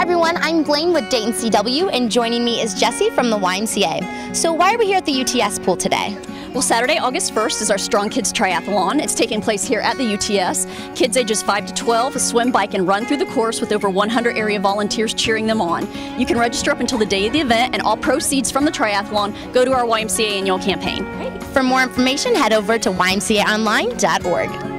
Hi everyone, I'm Blaine with Dayton CW, and joining me is Jessie from the YMCA. So why are we here at the UTS pool today? Well, Saturday, August 1st is our Strong Kids Triathlon. It's taking place here at the UTS. Kids ages 5 to 12 swim, bike, and run through the course with over 100 area volunteers cheering them on. You can register up until the day of the event, and all proceeds from the triathlon go to our YMCA annual campaign. For more information, head over to ymcaonline.org.